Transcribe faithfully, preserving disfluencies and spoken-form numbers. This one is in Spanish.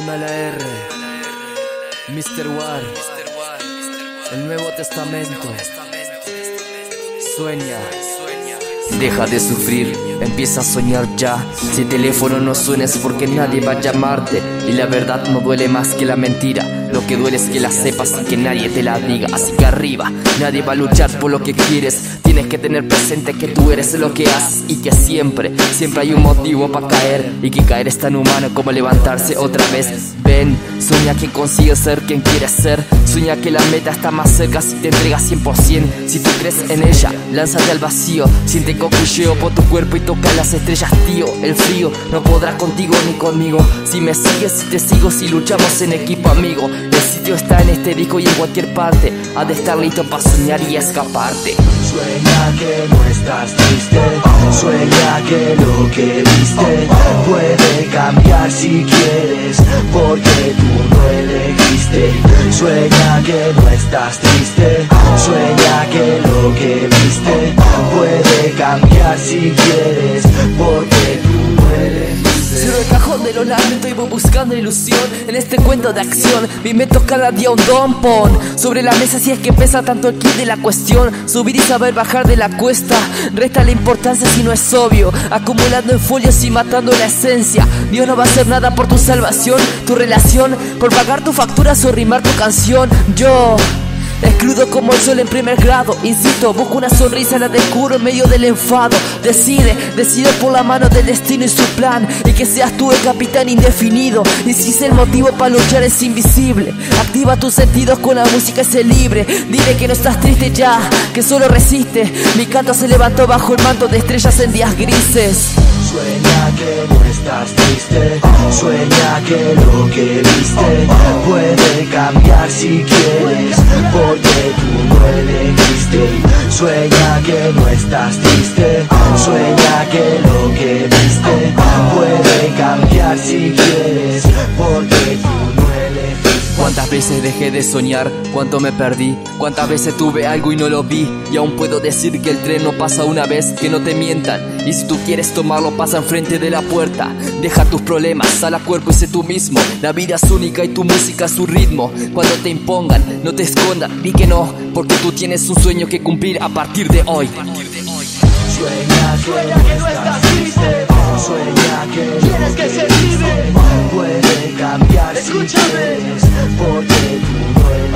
Una a la R, mister War, el Nuevo Testamento. Sueña, deja de sufrir, empieza a soñar ya. Si el teléfono no suena es porque nadie va a llamarte. Y la verdad no duele más que la mentira. Lo que duele es que la sepas y que nadie te la diga. Así que arriba, nadie va a luchar por lo que quieres. Tienes que tener presente que tú eres lo que haces y que siempre, siempre hay un motivo para caer. Y que caer es tan humano como levantarse otra vez. Ven, sueña que consigues ser quien quieres ser. Sueña que la meta está más cerca si te entregas cien por cien. Si tú crees en ella, lánzate al vacío. Siente coculleo por tu cuerpo y toca las estrellas, tío. El frío no podrá contigo ni conmigo. Si me sigues, si te sigo, si luchamos en equipo, amigo. El sitio está en este disco y en cualquier parte. Has de estar listo para soñar y escaparte. Sueña que no estás triste. Sueña que lo que viste puede cambiar si quieres, porque tú no elegiste. Sueña que no estás triste. Sueña que lo que viste puede cambiar si quieres, porque tú no elegiste. Cierro el cajón de los lamentos y voy buscando ilusión en este cuento de acción. Mi meto cada día un don pon sobre la mesa si es que pesa tanto el kit de la cuestión. Subir y saber bajar de la cuesta resta la importancia si no es obvio. Acumulando en folios y matando la esencia. Dios no va a hacer nada por tu salvación, tu relación, por pagar tus facturas o rimar tu canción. Yo excludo como el sol en primer grado. Insisto, busco una sonrisa, la descubro en medio del enfado. Decide, decide por la mano del destino y su plan. Y que seas tú el capitán indefinido. Y si es el motivo para luchar es invisible. Activa tus sentidos con la música, sé libre. Dile que no estás triste ya, que solo resiste. Mi canto se levantó bajo el manto de estrellas en días grises. Sueña que no estás triste. Sueña que lo que viste puede cambiar si quieres, porque tú no elegiste. Sueña que no estás triste. Sueña que lo que viste puede cambiar si quieres, porque tú no elegiste. Cuántas veces dejé de soñar, cuánto me perdí, cuántas veces tuve algo y no lo vi. Y aún puedo decir que el tren no pasa una vez, que no te mientan. Y si tú quieres tomarlo, pasa enfrente de la puerta. Deja tus problemas, sal a cuerpo y sé tú mismo. La vida es única y tu música es su ritmo. Cuando te impongan, no te escondan, di que no, porque tú tienes un sueño que cumplir a partir de hoy. Sueña que no estás triste. Sueña que tienes que ser libre. puede cambiar si quieres, porque tú no eres.